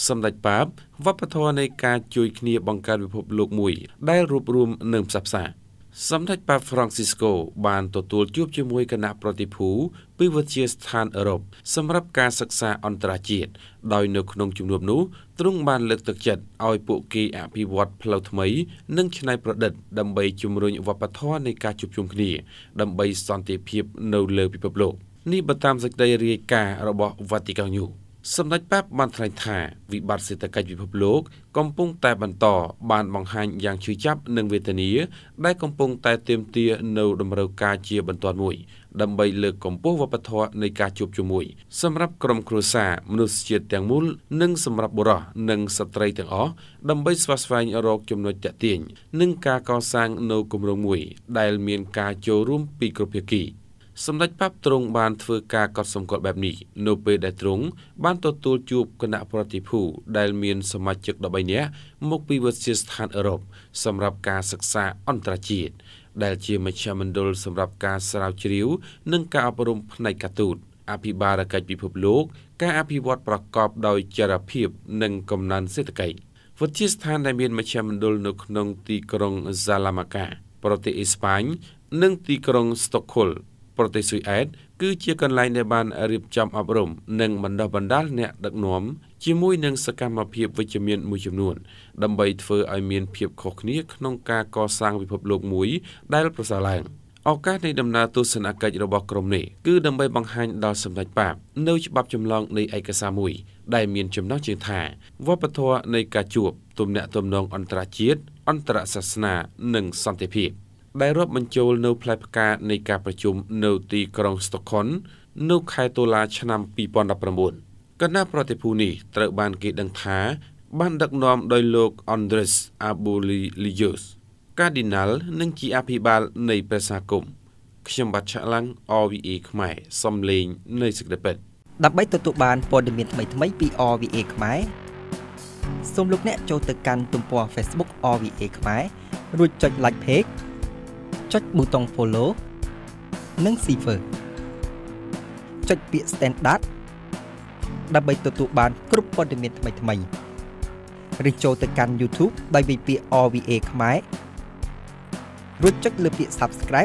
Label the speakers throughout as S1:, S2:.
S1: សម្ដេចប៉ាបវប្បធម៌នៃការជួយគ្នាបង្កើតពិភពលោកមួយដែលរួបរวมនិងផ្សះផ្សាសម្ដេចប៉ាប Francisco បានទទួលជួបជាមួយគណៈប្រតិភូពីវិទ្យាស្ថានអឺរ៉ុបសម្រាប់ការសិក្សាអន្តរជាតិដោយនៅក្នុងជំនួបនោះទ្រង់បានលើកទឹកចិត្តឲ្យពួកគេអភិវឌ្ឍផ្លូវថ្មីនិងច្នៃប្រឌិតដើម្បីជំរុញវប្បធម៌នៃការជួបជុំគ្នាដើម្បីសន្តិភាពនៅលើពិភពលោកនេះបើតាមសេចក្តីរាយការណ៍របស់ Vatican News សម្ដេចប៉ាបបានថ្លែងថាវិបត្តិសេដ្ឋកិច្ចពិភពលោកកំពុងតែបន្តបានបង្ហាញយ៉ាងឈឺចាប់និងវេទនាដែលកំពុងតែទាមទារនៅតម្រូវការជាបន្ទាន់មួយដើម្បីលើកកម្ពស់វប្បធម៌នៃការជួបជុំមួយសម្រាប់ក្រុមគ្រួសារមនុស្សជាតិទាំងមូលនិងសម្រាប់បុរសនិងស្ត្រីទាំងអស់ដើម្បីស្វាស្វែងរកចំណុចទាក់ទាញនិងការកសាងនូវគម្រោងមួយដែលមានការចូលរួមពីគ្រប់ភាគីសម្ដេចប៉ាបទ្រង់បានធ្វើការកត់សម្គាល់បែបនេះនៅពេលដែលទ្រង់បានទទួលជួបគណៈប្រតិភូដែលមានសមាជិក13នាក់មកពីវិទ្យាស្ថានអឺរ៉ុបសម្រាប់ការសិក្សាអន្តរជាតិដែលជាមជ្ឈមណ្ឌលសម្រាប់ការស្រាវជ្រាវនិងការអប់រំផ្នែកការទូតអភិបាលកិច្ចពិភពលោកការអភិវឌ្ឍប្រកបដោយចីរភាពនិងកំណើនសេដ្ឋកិច្ចវិទ្យាស្ថានដែលមានមជ្ឈមណ្ឌលនៅក្នុងទីក្រុង Salamanca ប្រទេសអេស្ប៉ាញនិងទីក្រុង Stockholmប្រទេសស៊ុយអែតគឺជាកន្លែងដែលបានរៀបចំអប់រំនិងបណ្ដុះបណ្ដាលអ្នកដឹកនាំជាមួយនឹងសកម្មភាពវិជ្ជមានមួយចំនួនដើម្បីធ្វើឲ្យមានភាពខុសគ្នាក្នុងការកសាងពិភពលោកមួយដែលប្រសើរឡើងឱកាសនៃដំណើរទស្សនកិច្ចរបស់ក្រុមនេះគឺដើម្បីបង្ហាញដល់សម្ដេចប៉ាបនៅច្បាប់ចម្លងនៃឯកសារមួយដែលមានចំណងជើងថាវប្បធម៌នៃការជួបទំនាក់ទំនងអន្តរជាតិអន្តរសាសនានិងសន្តិភាពដែលរាប់បញ្ចូលនៅផ្លែផ្កានៃការប្រជុំនៅទីក្រុងស្តុកហុលនៅខែតុលាឆ្នាំ2019គណៈប្រតិភូនេះត្រូវបានគេដឹងថាបានដឹកនាំដោយលោក Andres Aboulilios កាឌីណាល់និងជាអភិបាលនៃព្រះសហគមន៍ខ្ញុំបាទឆាក់ឡាំង RVA ខ្មែរសំឡេងនៃសេចក្តីពិត
S2: ដើម្បីទទួលបានព័ត៌មានថ្មីៗពី RVA ខ្មែរសូមលោកអ្នកចូលទៅកាន់ទំព័រ Facebook RVA ខ្មែររួចចុច Like Page ចុចប៊ូតុង Follow និង Share ចុចពាក្យ Standard ដើម្បីទទួលបានគ្រប់ព័ត៌មានថ្មីៗឬចូលទៅកាន់ YouTube ដោយវាយពាក្យ RVA ខ្មែររួចចុចលើពាក្យ Subscribe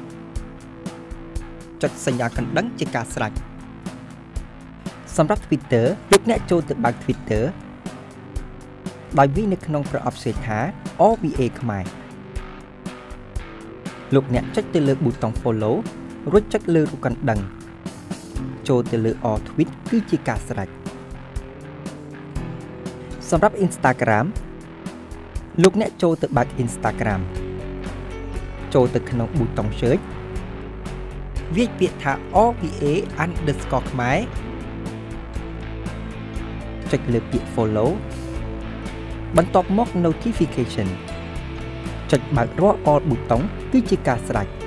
S2: ចុចសញ្ញាកណ្ដឹងជាការស្រេចសម្រាប់ Twitter លោកអ្នកចូលទៅបើក Twitter ដោយវាយនៅក្នុងប្រអប់សេថា RVA ខ្មែរលោកអ្នកចុចទៅលើប៊ូតុង Follow រួចចុចលើរូបកណ្ដឹងចូលទៅលើ All Tweet គឺជាការស្រេចសម្រាប់ Instagram លោកអ្នកចូលទៅបើក Instagram ចូលទៅក្នុងប៊ូតុង Search វាយពាក្យថា RVA_ ខ្មែរចុចលើពាក្យ Follow បន្ទាប់មក Notification ចុចបើករាល់ All ប៊ូតុងគឺជាការស្រេច